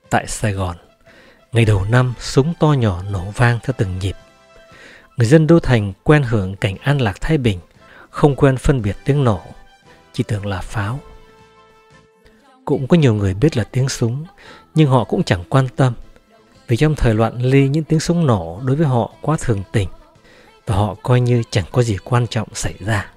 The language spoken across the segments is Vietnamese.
Tại Sài Gòn, ngày đầu năm súng to nhỏ nổ vang theo từng nhịp. Người dân đô thành quen hưởng cảnh an lạc thái bình, không quen phân biệt tiếng nổ, chỉ tưởng là pháo. Cũng có nhiều người biết là tiếng súng, nhưng họ cũng chẳng quan tâm, vì trong thời loạn ly những tiếng súng nổ đối với họ quá thường tình, và họ coi như chẳng có gì quan trọng xảy ra.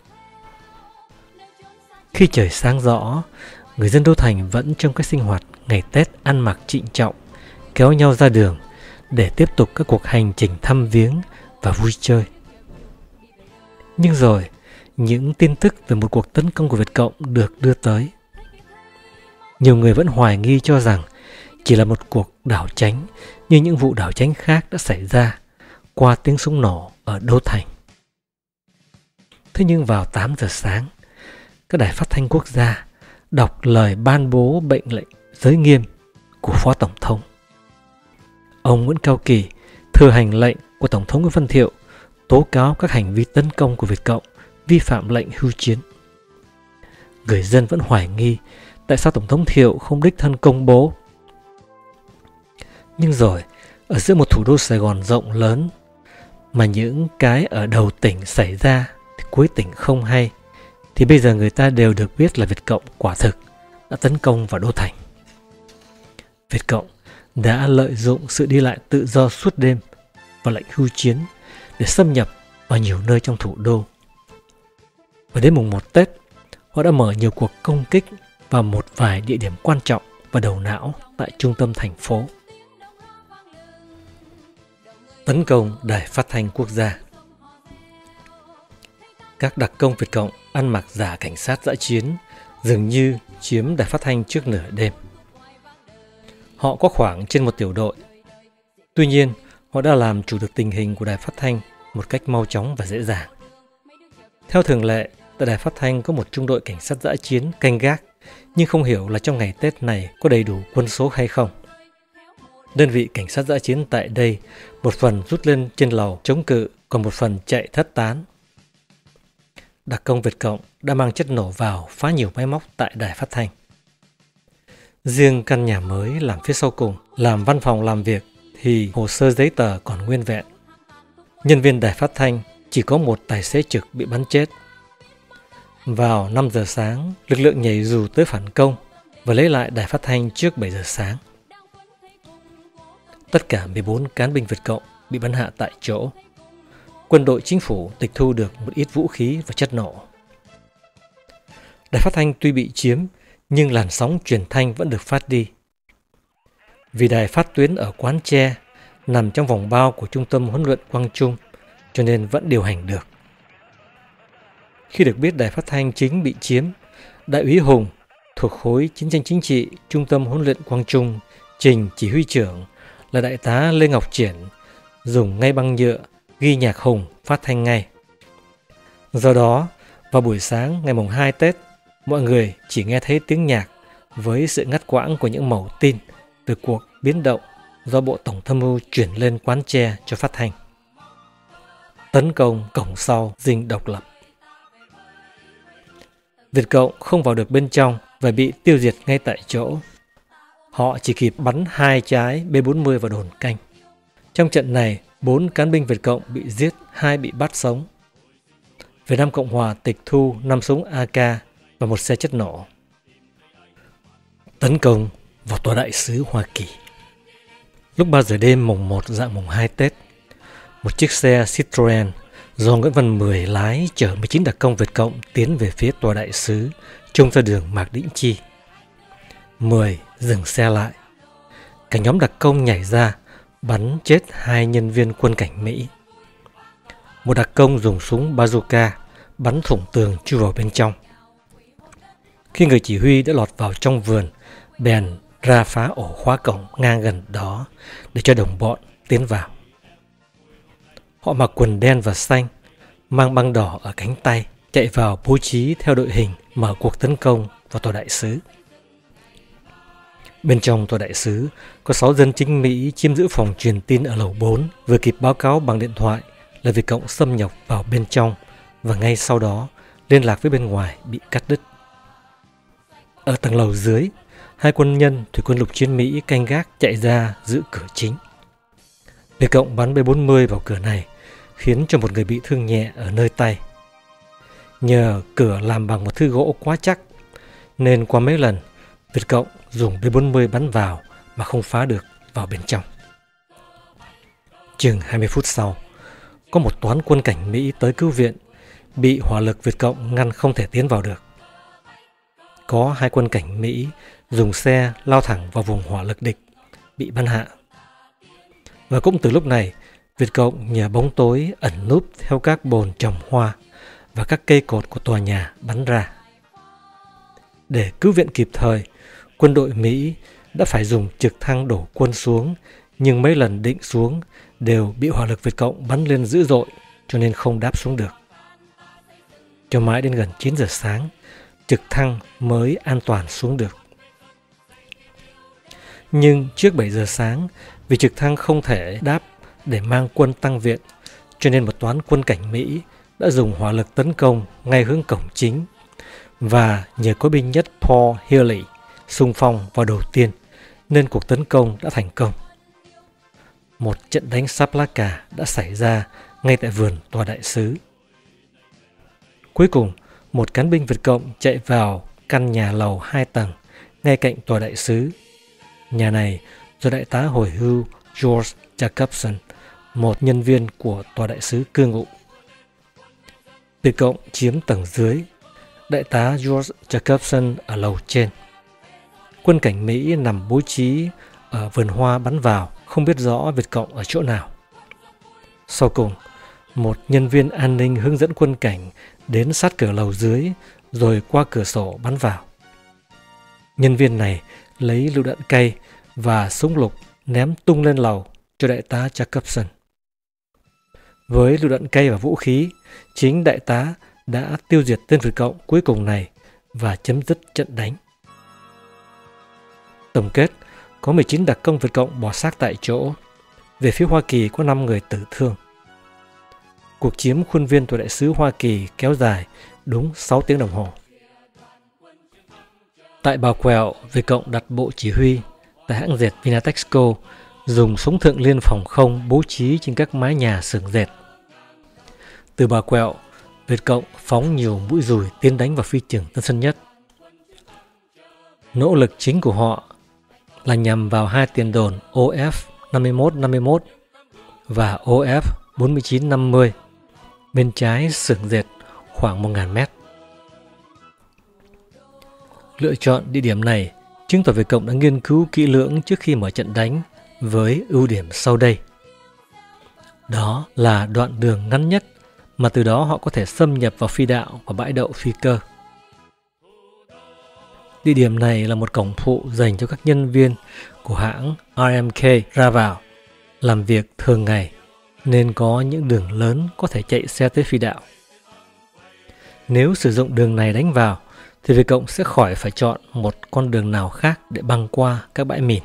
Khi trời sáng rõ, người dân đô thành vẫn trong cái sinh hoạt ngày Tết ăn mặc trịnh trọng, kéo nhau ra đường để tiếp tục các cuộc hành trình thăm viếng và vui chơi. Nhưng rồi, những tin tức về một cuộc tấn công của Việt Cộng được đưa tới. Nhiều người vẫn hoài nghi cho rằng chỉ là một cuộc đảo chánh như những vụ đảo chánh khác đã xảy ra qua tiếng súng nổ ở đô thành. Thế nhưng vào 8 giờ sáng, các đài phát thanh quốc gia đọc lời ban bố mệnh lệnh giới nghiêm của Phó Tổng thống. Ông Nguyễn Cao Kỳ thừa hành lệnh của Tổng thống Nguyễn Văn Thiệu tố cáo các hành vi tấn công của Việt Cộng vi phạm lệnh hưu chiến. Người dân vẫn hoài nghi tại sao Tổng thống Thiệu không đích thân công bố. Nhưng rồi, ở giữa một thủ đô Sài Gòn rộng lớn, mà những cái ở đầu tỉnh xảy ra thì cuối tỉnh không hay, thì bây giờ người ta đều được biết là Việt Cộng quả thực đã tấn công vào đô thành. Việt Cộng đã lợi dụng sự đi lại tự do suốt đêm và lệnh hưu chiến để xâm nhập vào nhiều nơi trong thủ đô. Và đến mùng 1 Tết, họ đã mở nhiều cuộc công kích vào một vài địa điểm quan trọng và đầu não tại trung tâm thành phố. Tấn công đài phát thanh quốc gia. Các đặc công Việt Cộng ăn mặc giả cảnh sát dã chiến dường như chiếm đài phát thanh trước nửa đêm. Họ có khoảng trên một tiểu đội. Tuy nhiên, họ đã làm chủ được tình hình của đài phát thanh một cách mau chóng và dễ dàng. Theo thường lệ, tại đài phát thanh có một trung đội cảnh sát dã chiến canh gác, nhưng không hiểu là trong ngày Tết này có đầy đủ quân số hay không. Đơn vị cảnh sát dã chiến tại đây một phần rút lên trên lầu chống cự, còn một phần chạy thất tán. Đặc công Việt Cộng đã mang chất nổ vào phá nhiều máy móc tại đài phát thanh. Riêng căn nhà mới làm phía sau cùng, làm văn phòng làm việc thì hồ sơ giấy tờ còn nguyên vẹn. Nhân viên đài phát thanh chỉ có một tài xế trực bị bắn chết. Vào 5 giờ sáng, lực lượng nhảy dù tới phản công và lấy lại đài phát thanh trước 7 giờ sáng. Tất cả 14 cán binh Việt Cộng bị bắn hạ tại chỗ. Quân đội chính phủ tịch thu được một ít vũ khí và chất nổ. Đài phát thanh tuy bị chiếm, nhưng làn sóng truyền thanh vẫn được phát đi. Vì đài phát tuyến ở Quán Tre nằm trong vòng bao của Trung tâm huấn luyện Quang Trung, cho nên vẫn điều hành được. Khi được biết đài phát thanh chính bị chiếm, Đại úy Hùng thuộc khối chiến tranh chính trị Trung tâm huấn luyện Quang Trung trình chỉ huy trưởng là Đại tá Lê Ngọc Triển dùng ngay băng nhựa ghi nhạc Hùng phát thanh ngay. Do đó, vào buổi sáng ngày mùng 2 Tết, mọi người chỉ nghe thấy tiếng nhạc với sự ngắt quãng của những mẩu tin về cuộc biến động do Bộ Tổng tham mưu chuyển lên Quán Tre cho phát thanh. Tấn công cổng sau dinh độc lập. Việt Cộng không vào được bên trong và bị tiêu diệt ngay tại chỗ. Họ chỉ kịp bắn 2 trái B-40 vào đồn canh. Trong trận này, 4 cán binh Việt Cộng bị giết, 2 bị bắt sống. Việt Nam Cộng Hòa tịch thu 5 súng AK và 1 xe chất nổ. Tấn công vào tòa đại sứ Hoa Kỳ. Lúc 3 giờ đêm mùng 1 dạng mùng 2 Tết, một chiếc xe Citroen do Nguyễn Văn Mười lái chở 19 đặc công Việt Cộng tiến về phía tòa đại sứ, trông ra đường Mạc Đĩnh Chi. Mười dừng xe lại. Cả nhóm đặc công nhảy ra, bắn chết 2 nhân viên quân cảnh Mỹ. Một đặc công dùng súng bazooka bắn thủng tường chui vào bên trong. Khi người chỉ huy đã lọt vào trong vườn, bèn ra phá ổ khóa cổng ngang gần đó để cho đồng bọn tiến vào. Họ mặc quần đen và xanh, mang băng đỏ ở cánh tay, chạy vào bố trí theo đội hình mở cuộc tấn công vào tòa đại sứ. Bên trong tòa đại sứ có 6 dân chính Mỹ chiếm giữ phòng truyền tin ở lầu 4, vừa kịp báo cáo bằng điện thoại là Việt Cộng xâm nhập vào bên trong và ngay sau đó liên lạc với bên ngoài bị cắt đứt. Ở tầng lầu dưới, hai quân nhân thủy quân lục chiến Mỹ canh gác chạy ra giữ cửa chính. Việt Cộng bắn B-40 vào cửa này, khiến cho một người bị thương nhẹ ở nơi tay. Nhờ cửa làm bằng một thứ gỗ quá chắc, nên qua mấy lần, Việt Cộng dùng B-40 bắn vào mà không phá được vào bên trong. Chừng 20 phút sau, có một toán quân cảnh Mỹ tới cứu viện, bị hỏa lực Việt Cộng ngăn không thể tiến vào được. Có hai quân cảnh Mỹ dùng xe lao thẳng vào vùng hỏa lực địch, bị bắn hạ. Và cũng từ lúc này, Việt Cộng nhờ bóng tối ẩn núp theo các bồn trồng hoa và các cây cột của tòa nhà bắn ra. Để cứu viện kịp thời, quân đội Mỹ đã phải dùng trực thăng đổ quân xuống, nhưng mấy lần định xuống đều bị hỏa lực Việt Cộng bắn lên dữ dội, cho nên không đáp xuống được. Cho mãi đến gần 9 giờ sáng, trực thăng mới an toàn xuống được. Nhưng trước 7 giờ sáng, vì trực thăng không thể đáp để mang quân tăng viện, cho nên một toán quân cảnh Mỹ đã dùng hỏa lực tấn công ngay hướng cổng chính, và nhờ có binh nhất Paul Healy xung phong vào đầu tiên, nên cuộc tấn công đã thành công. Một trận đánh sáp lá cà đã xảy ra ngay tại vườn tòa đại sứ. Cuối cùng, một cán binh Việt Cộng chạy vào căn nhà lầu 2 tầng ngay cạnh tòa đại sứ. Nhà này do đại tá hồi hưu George Jacobson, một nhân viên của tòa đại sứ cư ngụ. Việt Cộng chiếm tầng dưới, đại tá George Jacobson ở lầu trên. Quân cảnh Mỹ nằm bố trí ở vườn hoa bắn vào, không biết rõ Việt Cộng ở chỗ nào. Sau cùng, một nhân viên an ninh hướng dẫn quân cảnh đến sát cửa lầu dưới, rồi qua cửa sổ bắn vào. Nhân viên này lấy lựu đạn cay và súng lục ném tung lên lầu cho đại tá Jacobson. Với lựu đạn cay và vũ khí, chính đại tá đã tiêu diệt tên Việt Cộng cuối cùng này và chấm dứt trận đánh. Tổng kết, có 19 đặc công Việt Cộng bỏ xác tại chỗ. Về phía Hoa Kỳ có 5 người tử thương. Cuộc chiếm khuôn viên tòa đại sứ Hoa Kỳ kéo dài đúng 6 tiếng đồng hồ. Tại Bào Quẹo, Việt Cộng đặt bộ chỉ huy tại hãng dệt Vinatexco dùng súng thượng liên phòng không bố trí trên các mái nhà xưởng dệt. Từ Bào Quẹo, Việt Cộng phóng nhiều mũi dùi tiến đánh vào phi trường Tân Sơn Nhất. Nỗ lực chính của họ là nhằm vào hai tiền đồn OF 5151 và OF 4950 bên trái xưởng dệt khoảng 1.000 mét. Lựa chọn địa điểm này chứng tỏ Việt Cộng đã nghiên cứu kỹ lưỡng trước khi mở trận đánh với ưu điểm sau đây. Đó là đoạn đường ngắn nhất mà từ đó họ có thể xâm nhập vào phi đạo và bãi đậu phi cơ. Địa điểm này là một cổng phụ dành cho các nhân viên của hãng RMK ra vào, làm việc thường ngày, nên có những đường lớn có thể chạy xe tới phi đạo. Nếu sử dụng đường này đánh vào, thì Việt Cộng sẽ khỏi phải chọn một con đường nào khác để băng qua các bãi mìn.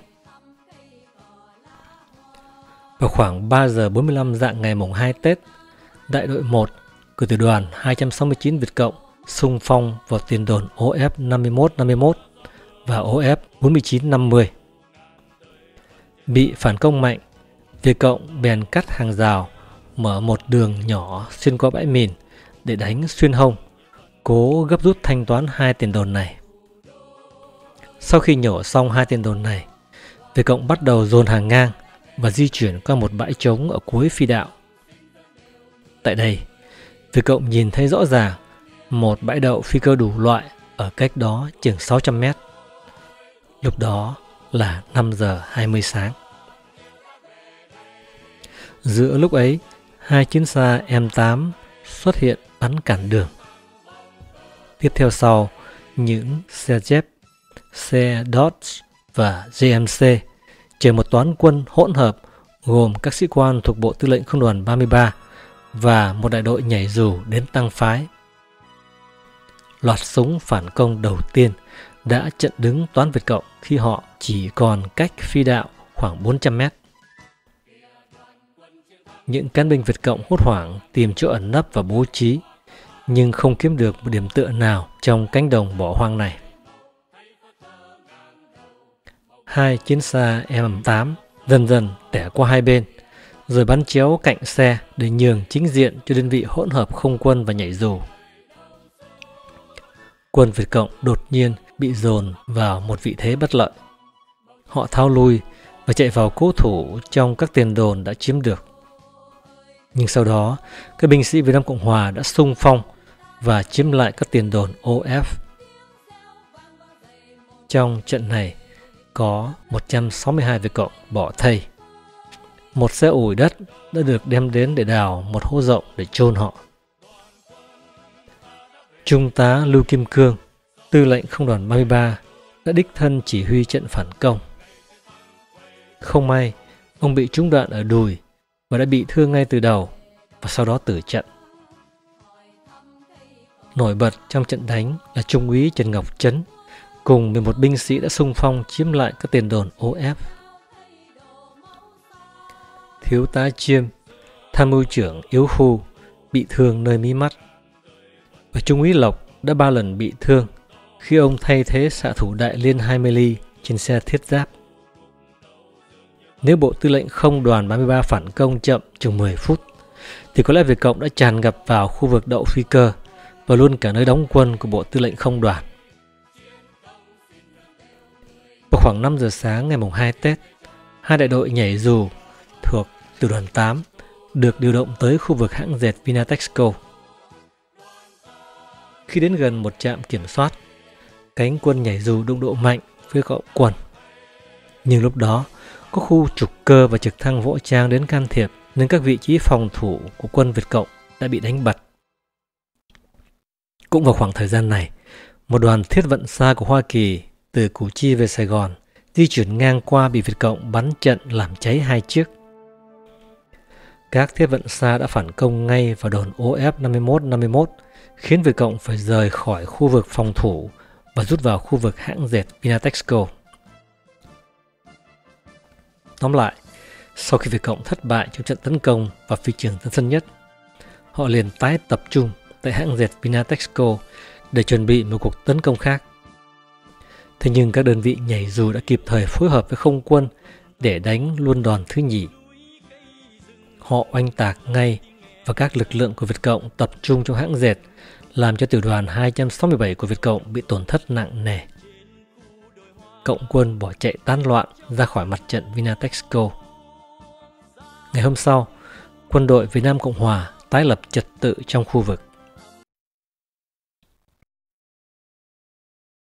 Vào khoảng 3 giờ 45 rạng ngày mùng 2 Tết, đại đội 1 của tiểu đoàn 269 Việt Cộng xung phong vào tiền đồn OF 5151 và OF 4950. Bị phản công mạnh, Việt Cộng bèn cắt hàng rào, mở một đường nhỏ xuyên qua bãi mìn để đánh xuyên hông, cố gấp rút thanh toán hai tiền đồn này. Sau khi nhổ xong hai tiền đồn này, Việt Cộng bắt đầu dồn hàng ngang và di chuyển qua một bãi trống ở cuối phi đạo. Tại đây, Việt Cộng nhìn thấy rõ ràng một bãi đậu phi cơ đủ loại ở cách đó chừng 600 mét. Lúc đó là 5 giờ 20 sáng. Giữa lúc ấy, hai chiến xa M8 xuất hiện bắn cản đường. Tiếp theo sau, những xe Jeep, xe Dodge và GMC chở một toán quân hỗn hợp gồm các sĩ quan thuộc Bộ Tư lệnh Không đoàn 33 và một đại đội nhảy dù đến tăng phái. Loạt súng phản công đầu tiên đã chặn đứng toán Việt Cộng khi họ chỉ còn cách phi đạo khoảng 400 mét. Những cán binh Việt Cộng hốt hoảng tìm chỗ ẩn nấp và bố trí, nhưng không kiếm được một điểm tựa nào trong cánh đồng bỏ hoang này. 2 chiến xa M8 dần dần tẻ qua hai bên, rồi bắn chéo cạnh xe để nhường chính diện cho đơn vị hỗn hợp không quân và nhảy dù. Quân Việt Cộng đột nhiên bị dồn vào một vị thế bất lợi. Họ tháo lui và chạy vào cố thủ trong các tiền đồn đã chiếm được. Nhưng sau đó, các binh sĩ Việt Nam Cộng Hòa đã xung phong và chiếm lại các tiền đồn OF. Trong trận này, có 162 Việt Cộng bỏ thây. Một xe ủi đất đã được đem đến để đào một hố rộng để chôn họ. Trung tá Lưu Kim Cương, tư lệnh Không đoàn 33, đã đích thân chỉ huy trận phản công. Không may, ông bị trúng đạn ở đùi và đã bị thương ngay từ đầu và sau đó tử trận. Nổi bật trong trận đánh là Trung úy Trần Ngọc Trấn cùng 11 binh sĩ đã xung phong chiếm lại các tiền đồn OF. Thiếu tá Chiêm, tham mưu trưởng yếu khu, bị thương nơi mí mắt. Và Trung úy Lộc đã 3 lần bị thương khi ông thay thế xạ thủ đại liên 20 ly trên xe thiết giáp. Nếu Bộ Tư lệnh Không đoàn 33 phản công chậm chừng 10 phút, thì có lẽ Việt Cộng đã tràn ngập vào khu vực đậu phi cơ và luôn cả nơi đóng quân của Bộ Tư lệnh Không đoàn. Vào khoảng 5 giờ sáng ngày 2 Tết, 2 đại đội nhảy dù thuộc Tiểu đoàn 8 được điều động tới khu vực hãng dệt Vinatexco. Khi đến gần một trạm kiểm soát, cánh quân nhảy dù đụng độ mạnh với cộng quân. Nhưng lúc đó, có khu trục cơ và trực thăng võ trang đến can thiệp nên các vị trí phòng thủ của quân Việt Cộng đã bị đánh bật. Cũng vào khoảng thời gian này, một đoàn thiết vận xa của Hoa Kỳ từ Củ Chi về Sài Gòn di chuyển ngang qua bị Việt Cộng bắn trận làm cháy 2 chiếc. Các thiết vận xa đã phản công ngay vào đồn OF 51-51, khiến Việt Cộng phải rời khỏi khu vực phòng thủ và rút vào khu vực hãng dệt Vinatexco. Tóm lại, sau khi Việt Cộng thất bại trong trận tấn công vào phi trường Tân Sơn Nhất, họ liền tái tập trung tại hãng dệt Vinatexco để chuẩn bị một cuộc tấn công khác. Thế nhưng các đơn vị nhảy dù đã kịp thời phối hợp với không quân để đánh luôn đòn thứ nhì. Họ oanh tạc ngay và các lực lượng của Việt Cộng tập trung trong hãng dệt, làm cho tiểu đoàn 267 của Việt Cộng bị tổn thất nặng nề. Cộng quân bỏ chạy tán loạn ra khỏi mặt trận Vinatexco. Ngày hôm sau, quân đội Việt Nam Cộng Hòa tái lập trật tự trong khu vực.